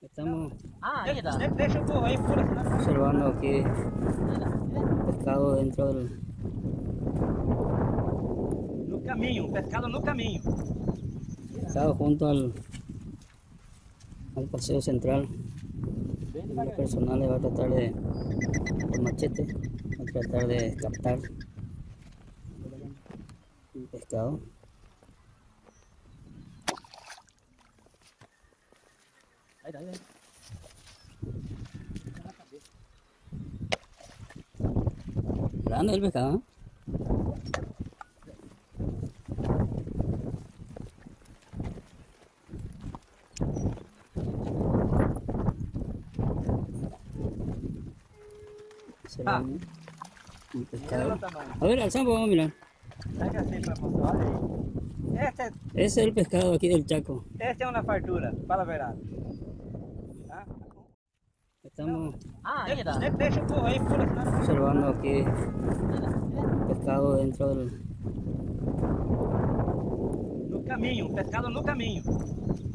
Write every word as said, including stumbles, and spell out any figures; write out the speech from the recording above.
Estamos Ah, ahí está. Deixa o povo aí fora. observando aquí pescado dentro del No caminho, pescado no caminho. pescado junto al, al paseo central. El personal le va a tratar de, con machete, va a tratar de captar el pescado. Ahí está, ahí está. Grande el pescado, ¿eh? Se Ah. ve un pescado. Mira o tamanho. A ver, alzamos, vamos a mirar. Pega assim pra você, olha aí. Este, Ese es el pescado aquí del Chaco. este é uma fartura, fala a verdade. Tá? Estamos Ah, ahí está. De- Deixa o povo aí fora. observando aquí pescado dentro del No caminho, pescado no caminho.